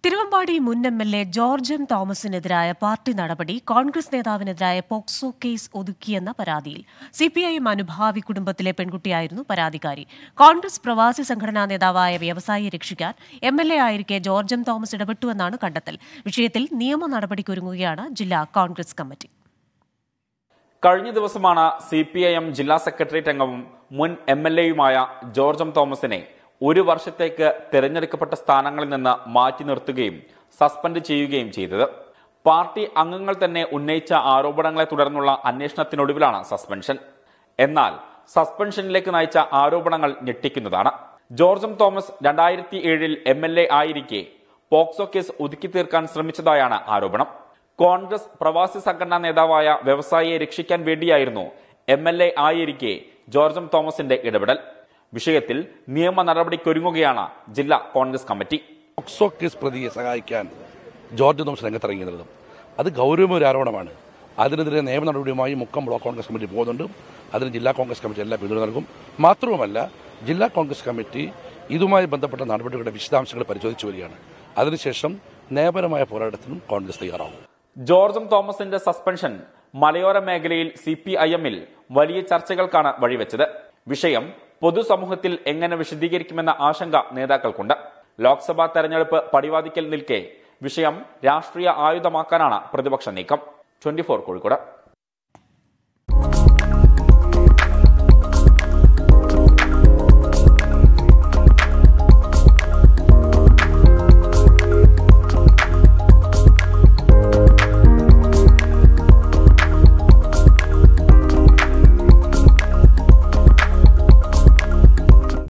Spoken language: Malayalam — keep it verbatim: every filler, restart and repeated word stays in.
തിരുവമ്പാടി മുൻ M L A George M തോമസിനെതിരായ പാർട്ടി നടപടി കോൺഗ്രസ് നേതാവിനെതിരായ പോക്സോ കേസ് ഒതുക്കിയെന്ന പരാതിയിൽ സിപിഐഎം അനുഭാവി കുടുംബത്തിലെ പെൺകുട്ടിയായിരുന്നു പരാതിക്കാരി. കോൺഗ്രസ് പ്രവാസി സംഘടനാ നേതാവായ വ്യവസായിയെ രക്ഷിക്കാൻ എം എൽ എ ആയിരിക്കെ ജോർജ് എം തോമസ് ഇടപെട്ടുവെന്നാണ് കണ്ടെത്തൽ. വിഷയത്തിൽ നിയമ നടപടിക്കൊരുങ്ങുകയാണ് ജില്ലാ കോൺഗ്രസ് കമ്മിറ്റി. കഴിഞ്ഞ ദിവസമാണ് സിപിഐഎം ജില്ലാ സെക്രട്ടേറിയറ്റ് അംഗവും മുൻ എം എൽ എയുമായ ജോർജ് എം തോമസിനെ ഒരു വർഷത്തേക്ക് തെരഞ്ഞെടുക്കപ്പെട്ട സ്ഥാനങ്ങളിൽ നിന്ന് മാറ്റി നിർത്തുകയും സസ്പെൻഡ് ചെയ്യുകയും ചെയ്തത്. പാർട്ടി അംഗങ്ങൾ തന്നെ ഉന്നയിച്ച ആരോപണങ്ങളെ തുടർന്നുള്ള അന്വേഷണത്തിനൊടുവിലാണ് സസ്പെൻഷൻ. എന്നാൽ സസ്പെൻഷനിലേക്ക് നയിച്ച ആരോപണങ്ങൾ ഞെട്ടിക്കുന്നതാണ്. ജോർജ് എം തോമസ് രണ്ടായിരത്തി ഏഴിൽ എം എൽ എ ആയിരിക്കെ പോക്സോ കേസ് ഒതുക്കി തീർക്കാൻ ശ്രമിച്ചതായാണ് ആരോപണം. കോൺഗ്രസ് പ്രവാസി സംഘടനാ നേതാവായ വ്യവസായിയെ രക്ഷിക്കാൻ വേണ്ടിയായിരുന്നു എം എൽ എ ആയിരിക്കെ ജോർജ് എം തോമസിന്റെ ഇടപെടൽ. വിഷയത്തിൽ നിയമ നടപടിക്കൊരുങ്ങുകയാണ് ജില്ലാ കോൺഗ്രസ് കമ്മിറ്റി. പോക്സോ കേസ് പ്രതിയെ സഹായിക്കാൻ ജോർജ് തോമസ് രംഗത്തിറങ്ങിയിരുന്നതും അത് ഗൗരവമായ ഒരു ആരോപണമാണ്. അതിനെതിരെ നിയമ നടപടിയുമായി മുക്കം ബ്ലോക്ക് കോൺഗ്രസ് കമ്മിറ്റി പോകുന്നുണ്ട്. അതിന് ജില്ലാ കോൺഗ്രസ് കമ്മിറ്റി എല്ലാ പിന്തുണ നൽകും. മാത്രവുമല്ല, ജില്ലാ കോൺഗ്രസ് കമ്മിറ്റി ഇതുമായി ബന്ധപ്പെട്ട നടപടികളുടെ വിശദാംശങ്ങൾ പരിശോധിച്ചു വരികയാണ്. അതിനുശേഷം നിയമപരമായ പോരാട്ടത്തിനും കോൺഗ്രസ് തയ്യാറാവും. ജോർജ് എം തോമസിന്റെ സസ്പെൻഷൻ മലയോര മേഖലയിൽ സി പി ഐ എമ്മിൽ വലിയ ചർച്ചകൾക്കാണ് വഴിവെച്ചത്. വിഷയം പൊതുസമൂഹത്തിൽ എങ്ങനെ വിശദീകരിക്കുമെന്ന ആശങ്ക നേതാക്കൾക്കുണ്ട്. ലോക്സഭാ തെരഞ്ഞെടുപ്പ് പടിവാതിക്കൽ നിൽക്കെ വിഷയം രാഷ്ട്രീയ ആയുധമാക്കാനാണ് പ്രതിപക്ഷ നീക്കം. Twenty four Kozhikode.